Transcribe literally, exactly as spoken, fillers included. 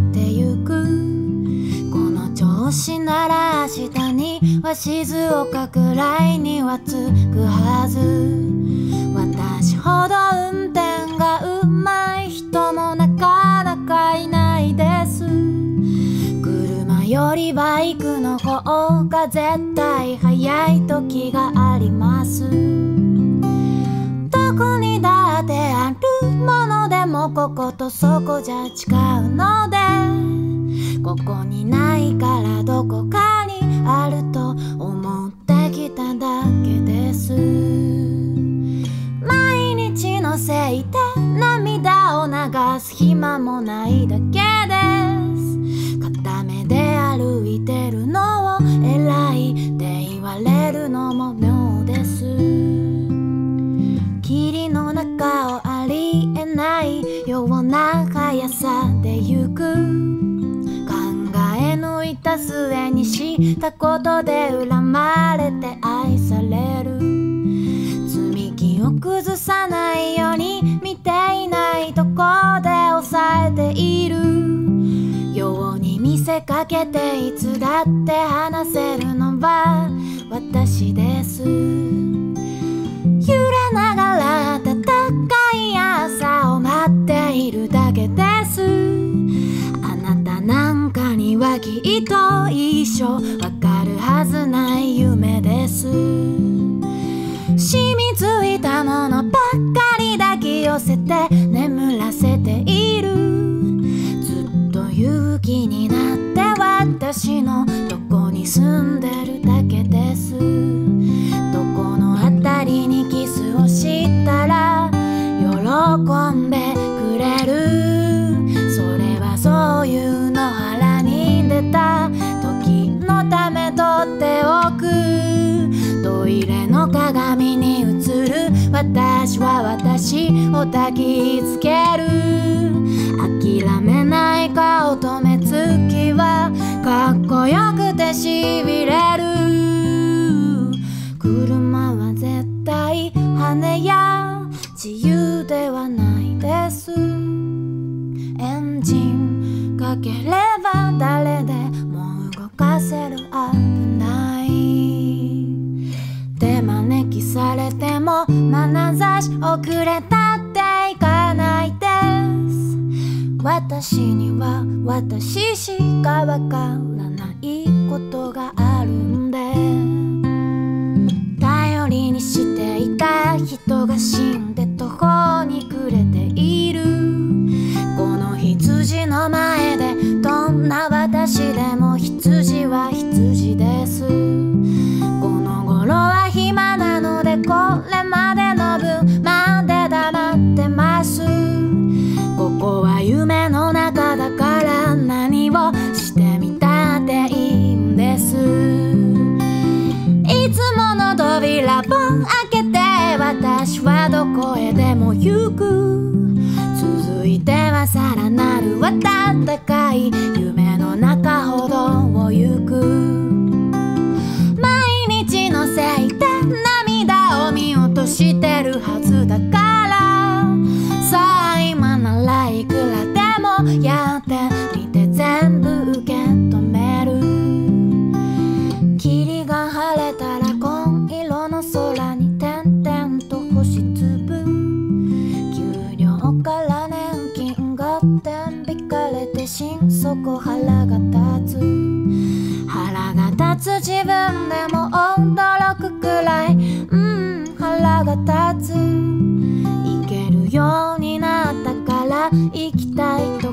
ってゆく。この調子なら明日には静岡くらいには着くはず。私ほど運転がうまい人もなかなかいないです。車よりバイクの方が絶対速い時があります。どこにだってあるものでもこことそこじゃ違うので、ここにないからどこかにあると思ってきただけです。毎日のせいで涙を流す暇もないだけです。片目で歩いてるのを偉いって言われるのも妙です。霧の中をありえないような速さで行く。考え抜いた末にしたことで恨まれて愛される。積み木を崩さないように見ていないとこで抑えているように見せかけて、いつだって話せるのは私です。揺れながら暖かい朝を待っているだけです。あなたなんかにはきっと一生わかるはずない夢です。染みついたものばっかり抱き寄せて眠らせている。ずっと勇気になって私のどこに住んでるだけです。どこの辺りにキスをしたら喜んでくれる。それはそういう野原に出た時のためとっておく。トイレの鏡に映る私は私を抱きつける。諦めない顔と目つきはかっこよくてしびれる。車は絶対羽や自由ではないです。エンジンかければ誰でも動かせる。危ない手招きされても眼差し遅れたっていかないです。私には私しかわからないことがあるんで、頼りにしていた人が死んで途方に暮れている。この羊の前でどんな私でも羊は羊です。この頃は暇なのでこれまでの分まで黙ってます。ここは夢の中だから何をしてみたっていいんです。いつもの扉を開けて私はどこへでも行く。続いてはさらなる暖かい夢の中ほどを行く。毎日のせいで涙を見落としてるはずだから、さあ今ならいくらでもやってみて全部受け止める。霧が晴れたら紺色の空に点々と星粒。給料から年金が天引かれて心底腹が立つ。腹が立つ自分でも驚くくらい、うん腹が立つ。生けるようになったから生きたいと